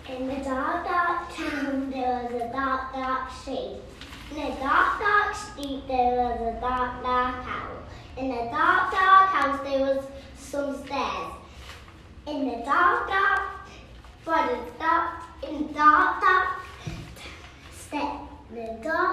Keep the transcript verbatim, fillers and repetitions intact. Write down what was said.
In the dark, dark town, there was a dark, dark street. In the dark, dark street, there was a dark, dark house. In the dark, dark house, there was some stairs. In the dark, dark, but the dark, in the dark, dark step, the dark.